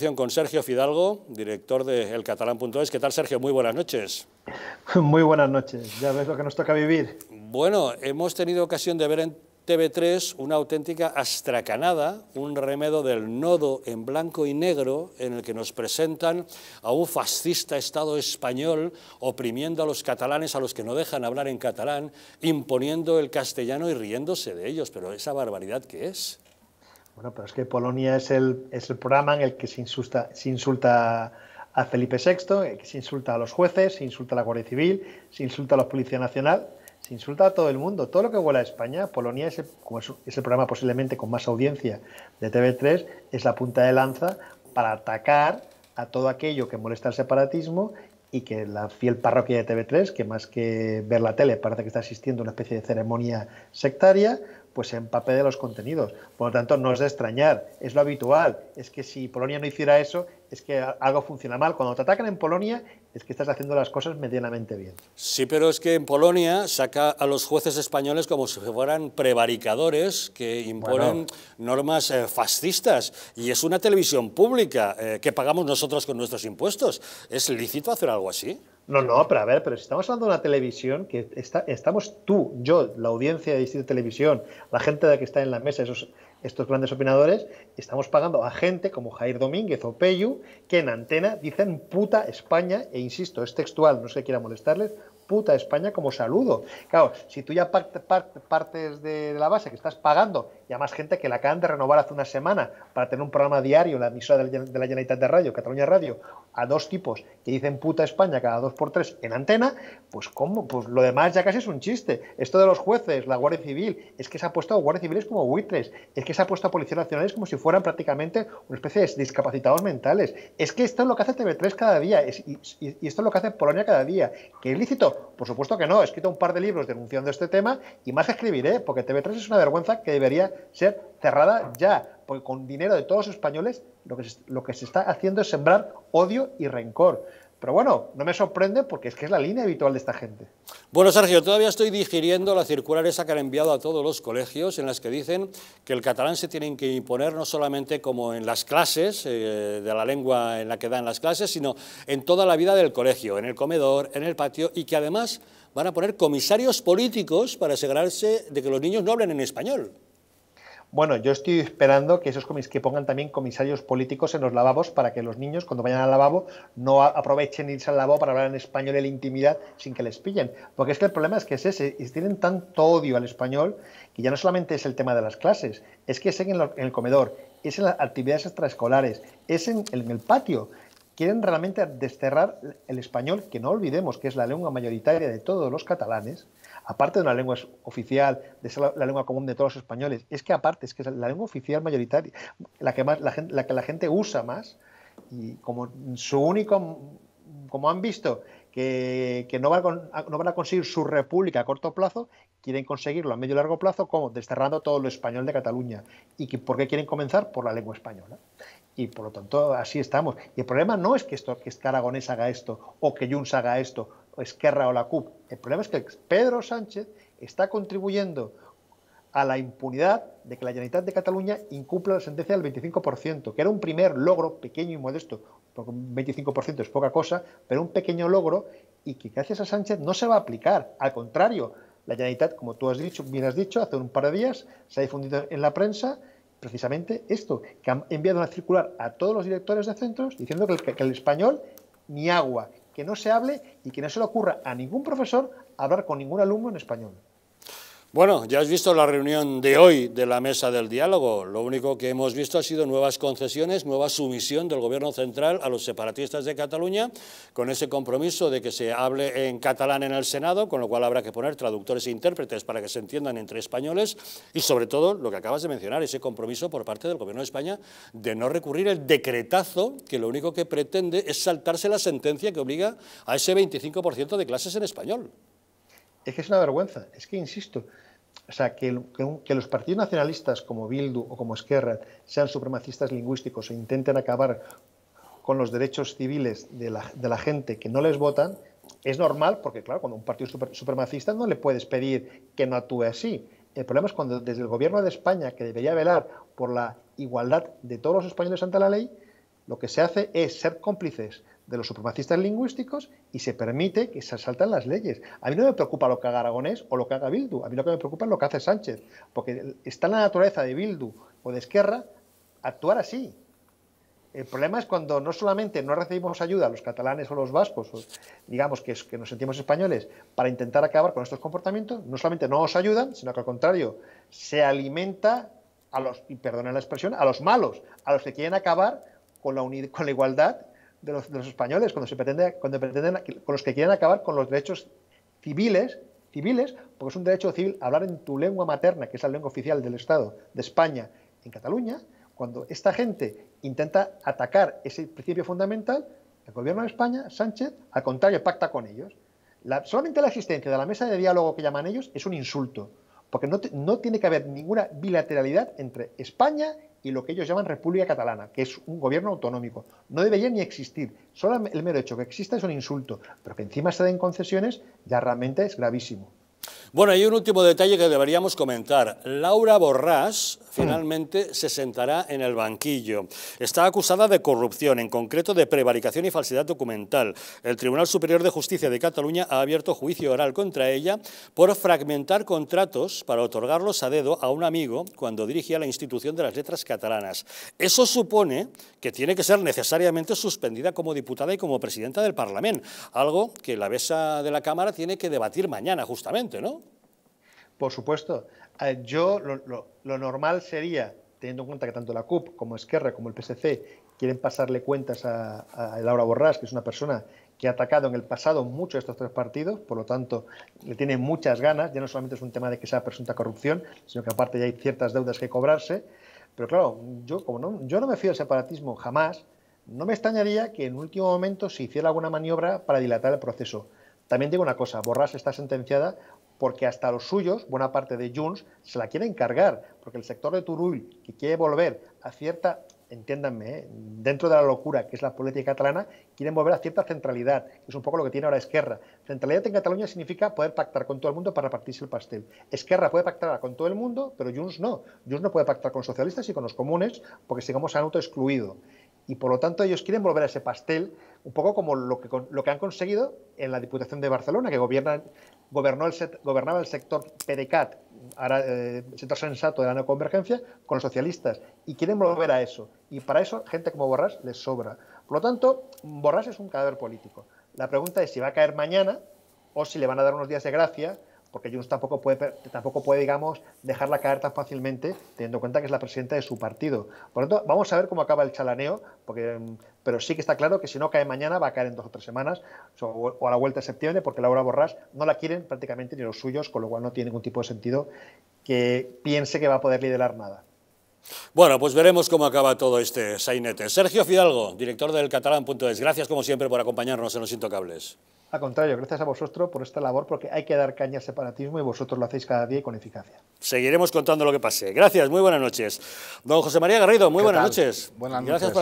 Con Sergio Fidalgo, director de elcatalán.es. ¿Qué tal, Sergio? Muy buenas noches. Muy buenas noches. Ya ves lo que nos toca vivir. Bueno, hemos tenido ocasión de ver en TV3 una auténtica astracanada, un remedo del nodo en blanco y negro en el que nos presentan a un fascista Estado español oprimiendo a los catalanes a los que no dejan hablar en catalán, imponiendo el castellano y riéndose de ellos. Pero esa barbaridad, ¿qué es? Bueno, pero es que Polonia es el programa en el que se insulta a Felipe VI, que se insulta a los jueces, se insulta a la Guardia Civil, se insulta a la Policía Nacional, se insulta a todo el mundo. Todo lo que huele a España, Polonia es el programa posiblemente con más audiencia de TV3, es la punta de lanza para atacar a todo aquello que molesta al separatismo y que la fiel parroquia de TV3, que más que ver la tele parece que está asistiendo a una especie de ceremonia sectaria, pues se empape de los contenidos. Por lo tanto, no es de extrañar, es lo habitual. Es que si Polonia no hiciera eso, es que algo funciona mal. Cuando te atacan en Polonia, es que estás haciendo las cosas medianamente bien. Sí, pero es que en Polonia saca a los jueces españoles como si fueran prevaricadores que imponen normas fascistas. Y es una televisión pública que pagamos nosotros con nuestros impuestos. ¿Es lícito hacer algo así? No, pero a ver, pero si estamos hablando de una televisión que estamos tú, yo, la audiencia de Distrito Televisión, la gente de que está en la mesa, estos grandes opinadores, estamos pagando a gente como Jair Domínguez o Peyu, que en antena dicen puta España, e insisto, es textual, no sé si quiera molestarles, puta España como saludo. Claro, si tú ya partes de la base que estás pagando, y además gente que la acaban de renovar hace una semana para tener un programa diario en la emisora de la Generalitat de Radio, Cataluña Radio, a dos tipos que dicen puta España cada 2x3 en antena, pues ¿cómo? Pues lo demás ya casi es un chiste. Esto de los jueces, la Guardia Civil, es que se ha puesto a guardias civiles como buitres, es que se ha puesto a policías nacionales como si fueran prácticamente una especie de discapacitados mentales. Es que esto es lo que hace TV3 cada día, y esto es lo que hace Polonia cada día. ¿Que es lícito? Por supuesto que no. He escrito un par de libros denunciando este tema y más escribiré, porque TV3 es una vergüenza que debería ser cerrada ya, porque con dinero de todos los españoles lo que se está haciendo es sembrar odio y rencor. Pero bueno, no me sorprende porque es que es la línea habitual de esta gente. Bueno, Sergio, todavía estoy digiriendo la circular esa que han enviado a todos los colegios en las que dicen que el catalán se tiene que imponer no solamente como en las clases, de la lengua en la que dan las clases, sino en toda la vida del colegio, en el comedor, en el patio, y que además van a poner comisarios políticos para asegurarse de que los niños no hablen en español. Bueno, yo estoy esperando que que pongan también comisarios políticos en los lavabos para que los niños, cuando vayan al lavabo, no aprovechen irse al lavabo para hablar en español en la intimidad sin que les pillen. Porque es que el problema es que es ese, y tienen tanto odio al español que ya no solamente es el tema de las clases, es que es en el comedor, es en las actividades extraescolares, es en el patio. Quieren realmente desterrar el español, que no olvidemos que es la lengua mayoritaria de todos los catalanes, aparte de una lengua oficial, de ser la lengua común de todos los españoles, es que aparte es que es la lengua oficial mayoritaria, la que la gente usa más, y como su único, como han visto que no van a conseguir su república a corto plazo, quieren conseguirlo a medio y largo plazo, como desterrando todo lo español de Cataluña. ¿Por qué quieren comenzar? Por la lengua española. Y por lo tanto, así estamos. Y el problema no es que Aragonés haga esto, o que Junts haga esto, o Esquerra o la CUP. El problema es que Pedro Sánchez está contribuyendo a la impunidad de que la Generalitat de Cataluña incumpla la sentencia del 25%, que era un primer logro pequeño y modesto, porque un 25% es poca cosa, pero un pequeño logro, y que gracias a Sánchez no se va a aplicar. Al contrario, la Generalitat, como tú bien has dicho, hace un par de días se ha difundido en la prensa precisamente esto, que han enviado una circular a todos los directores de centros diciendo que el español ni agua, que no se hable y que no se le ocurra a ningún profesor hablar con ningún alumno en español. Bueno, ya has visto la reunión de hoy de la mesa del diálogo. Lo único que hemos visto ha sido nuevas concesiones, nueva sumisión del gobierno central a los separatistas de Cataluña, con ese compromiso de que se hable en catalán en el Senado, con lo cual habrá que poner traductores e intérpretes para que se entiendan entre españoles, y sobre todo, lo que acabas de mencionar, ese compromiso por parte del gobierno de España de no recurrir el decretazo, que lo único que pretende es saltarse la sentencia que obliga a ese 25% de clases en español. Es que es una vergüenza, es que insisto, o sea, que los partidos nacionalistas como Bildu o como Esquerra sean supremacistas lingüísticos e intenten acabar con los derechos civiles de la gente que no les votan, es normal, porque claro, cuando un partido supremacista no le puedes pedir que no actúe así. El problema es cuando desde el gobierno de España, que debería velar por la igualdad de todos los españoles ante la ley, Lo que se hace es ser cómplices de los supremacistas lingüísticos y se permite que se saltan las leyes. A mí no me preocupa lo que haga Aragonés o lo que haga Bildu, a mí lo que me preocupa es lo que hace Sánchez, porque está en la naturaleza de Bildu o de Esquerra actuar así. El problema es cuando no solamente no recibimos ayuda los catalanes o los vascos, o digamos que nos sentimos españoles, para intentar acabar con estos comportamientos, no solamente no nos ayudan, sino que al contrario, se alimenta a los, y perdonen la expresión, a los malos, a los que quieren acabar con la igualdad de los españoles, con los que quieren acabar con los derechos civiles, porque es un derecho civil hablar en tu lengua materna, que es la lengua oficial del Estado de España en Cataluña. Cuando esta gente intenta atacar ese principio fundamental, el gobierno de España, Sánchez, al contrario, pacta con ellos. Solamente la existencia de la mesa de diálogo que llaman ellos es un insulto, porque no tiene que haber ninguna bilateralidad entre España y lo que ellos llaman República Catalana, que es un gobierno autonómico. No debería ni existir. Solo el mero hecho que exista es un insulto, pero que encima se den concesiones ya realmente es gravísimo. Bueno, hay un último detalle que deberíamos comentar. Laura Borràs finalmente se sentará en el banquillo. Está acusada de corrupción, en concreto de prevaricación y falsedad documental. El Tribunal Superior de Justicia de Cataluña ha abierto juicio oral contra ella por fragmentar contratos para otorgarlos a dedo a un amigo cuando dirigía la Institución de las Letras Catalanas. Eso supone que tiene que ser necesariamente suspendida como diputada y como presidenta del Parlamento, algo que la mesa de la Cámara tiene que debatir mañana justamente, ¿no? Por supuesto. Lo normal sería, teniendo en cuenta que tanto la CUP como Esquerra como el PSC quieren pasarle cuentas a Laura Borràs, que es una persona que ha atacado en el pasado mucho a estos tres partidos, por lo tanto le tiene muchas ganas, ya no solamente es un tema de que sea presunta corrupción, sino que aparte ya hay ciertas deudas que cobrarse, pero claro, yo no me fío del separatismo jamás, no me extrañaría que en último momento se hiciera alguna maniobra para dilatar el proceso. También digo una cosa, Borràs está sentenciada porque hasta los suyos, buena parte de Junts, se la quieren cargar, porque el sector de Turull, que quiere volver a cierta, entiéndanme, dentro de la locura que es la política catalana, quieren volver a cierta centralidad, que es un poco lo que tiene ahora Esquerra. Centralidad en Cataluña significa poder pactar con todo el mundo para repartirse el pastel. Esquerra puede pactar con todo el mundo, pero Junts no. Junts no puede pactar con socialistas y con los comunes, porque sigamos autoexcluido. Y por lo tanto ellos quieren volver a ese pastel, un poco como lo que han conseguido en la Diputación de Barcelona, que gobernaba el sector PDeCAT, ahora el sector sensato de la neoconvergencia, con los socialistas, y quieren volver a eso. Y para eso, gente como Borràs les sobra. Por lo tanto, Borràs es un cadáver político. La pregunta es si va a caer mañana o si le van a dar unos días de gracia, porque Junts tampoco puede, digamos, dejarla caer tan fácilmente, teniendo en cuenta que es la presidenta de su partido. Por lo tanto, vamos a ver cómo acaba el chalaneo, pero sí que está claro que si no cae mañana, va a caer en 2 o 3 semanas, o a la vuelta de septiembre, porque Laura Borràs no la quieren prácticamente ni los suyos, con lo cual no tiene ningún tipo de sentido que piense que va a poder liderar nada. Bueno, pues veremos cómo acaba todo este sainete. Sergio Fidalgo, director del Catalán.es, gracias como siempre por acompañarnos en Los Intocables. Al contrario, gracias a vosotros por esta labor, porque hay que dar caña al separatismo y vosotros lo hacéis cada día y con eficacia. Seguiremos contando lo que pase. Gracias, muy buenas noches. Don José María Garrido, muy buenas noches. Buenas noches. Gracias por